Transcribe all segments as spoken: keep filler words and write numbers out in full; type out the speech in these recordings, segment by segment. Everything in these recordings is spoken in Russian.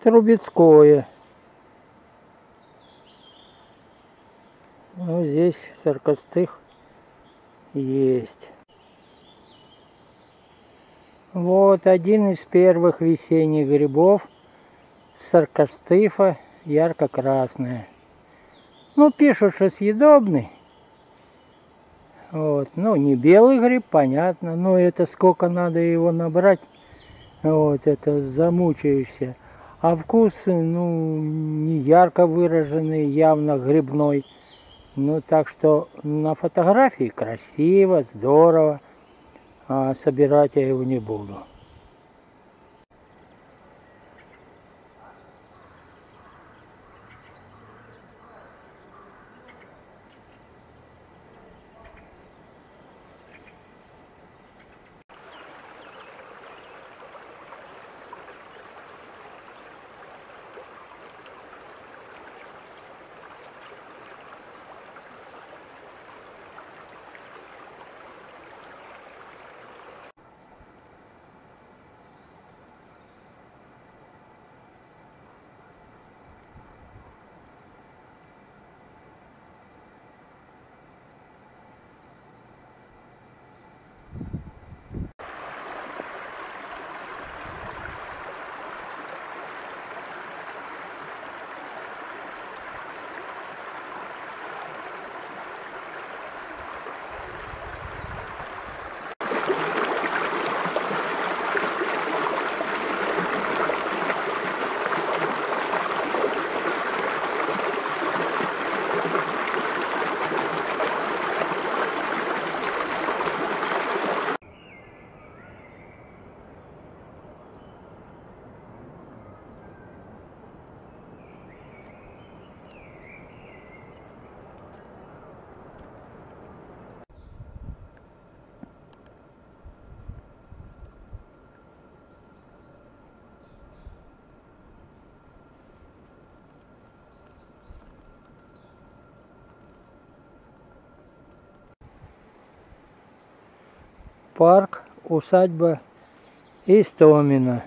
Трубецкое. Ну, здесь сорокостых есть. Вот один из первых весенних грибов. Саркостыфа ярко-красная. Ну, пишут, что съедобный. Вот. Ну, не белый гриб, понятно. Но это сколько надо его набрать. Вот, это замучаешься. А вкус, ну, не ярко выраженный, явно грибной. Ну, так что на фотографии красиво, здорово. А собирать я его не буду. Парк, усадьба Истомина.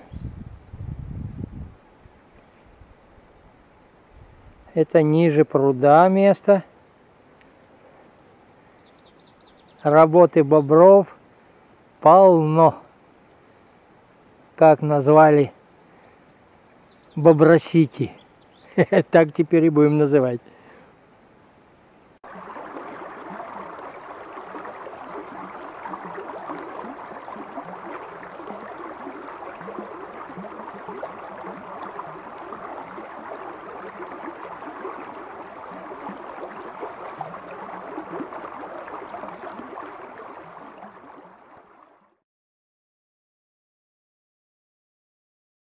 Это ниже пруда место. Работы бобров полно. Как назвали Бобросити. Так теперь и будем называть.